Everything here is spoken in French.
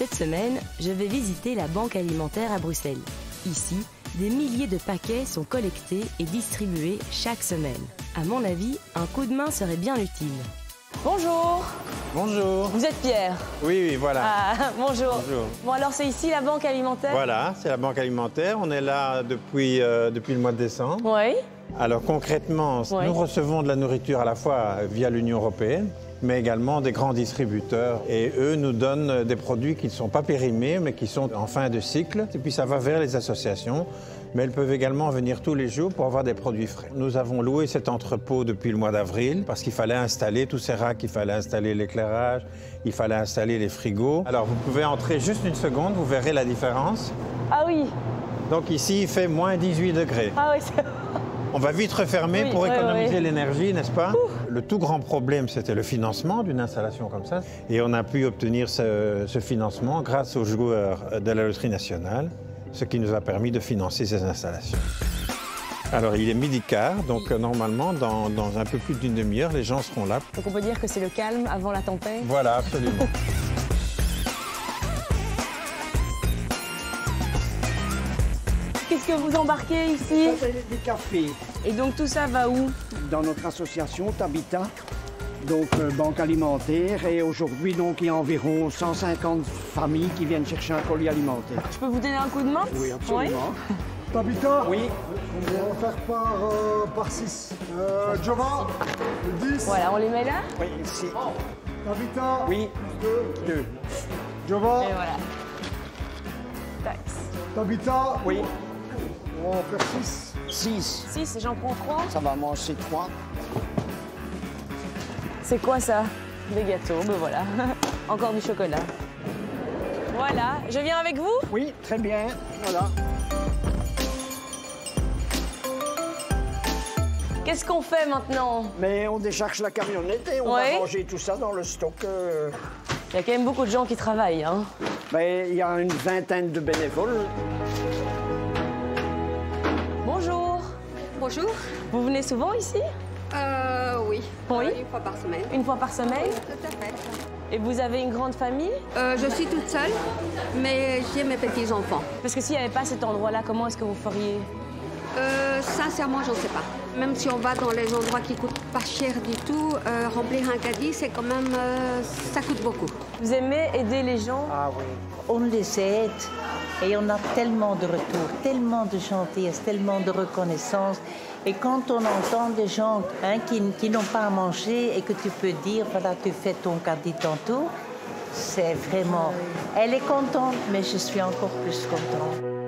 Cette semaine, je vais visiter la Banque alimentaire à Bruxelles. Ici, des milliers de paquets sont collectés et distribués chaque semaine. À mon avis, un coup de main serait bien utile. Bonjour. Bonjour. Vous êtes Pierre? Oui, voilà. Ah, bonjour. Bonjour. Bon, alors c'est ici la Banque alimentaire? Voilà, c'est la Banque alimentaire. On est là depuis le mois de décembre. Oui. Alors concrètement, Oui. nous recevons de la nourriture à la fois via l'Union européenne, mais également des grands distributeurs. Et eux nous donnent des produits qui ne sont pas périmés, mais qui sont en fin de cycle. Et puis ça va vers les associations, mais elles peuvent également venir tous les jours pour avoir des produits frais. Nous avons loué cet entrepôt depuis le mois d'avril parce qu'il fallait installer tous ces racks, il fallait installer l'éclairage, il fallait installer les frigos. Alors vous pouvez entrer juste une seconde, vous verrez la différence. Ah oui. Donc ici, il fait moins 18 degrés. Ah oui, c'est... On va vite refermer pour économiser oui. l'énergie, n'est-ce pas? Le tout grand problème, c'était le financement d'une installation comme ça. Et on a pu obtenir ce financement grâce aux joueurs de la Loterie nationale, ce qui nous a permis de financer ces installations. Alors, il est 12h15, donc normalement, dans un peu plus d'une demi-heure, les gens seront là. Donc on peut dire que c'est le calme avant la tempête? Voilà, absolument. Qu'est-ce que vous embarquez ici? Ça, c'est des cafés. Et donc tout ça va où? Dans notre association Habitat, donc banque alimentaire. Et aujourd'hui, donc, il y a environ 150 familles qui viennent chercher un colis alimentaire. Je peux vous donner un coup de main? Oui, absolument. Habitat, Oui, on va faire par 6. Jova, 10. Voilà, on les met là? oui, ici. Habitat, Oui, 2. Jova, Et voilà. Tac. Habitat, Oui, on va faire 6. 6. 6, j'en prends 3. Ça va manger 3. C'est quoi ça? Des gâteaux, ben voilà. Encore du chocolat. Voilà, je viens avec vous? Oui, très bien. Voilà. Qu'est-ce qu'on fait maintenant? Mais on décharge la camionnette et on Oui. va ranger tout ça dans le stock. Il y a quand même beaucoup de gens qui travaillent, hein. Mais il y a une vingtaine de bénévoles. Bonjour. Bonjour. Vous venez souvent ici? Oui. Oui. Une fois par semaine. Une fois par semaine? Tout à fait. Et vous avez une grande famille? Je suis toute seule, mais j'ai mes petits-enfants. Parce que s'il n'y avait pas cet endroit-là, comment est-ce que vous feriez? Sincèrement, j'en sais pas. Même si on va dans les endroits qui coûtent pas cher du tout, remplir un caddie, c'est quand même... ça coûte beaucoup. Vous aimez aider les gens? Ah oui. On les aide et on a tellement de retours, tellement de gentillesse, tellement de reconnaissance. Et quand on entend des gens qui n'ont pas à manger et que tu peux dire, voilà, tu fais ton caddie tantôt, c'est vraiment... Elle est contente, mais je suis encore plus contente.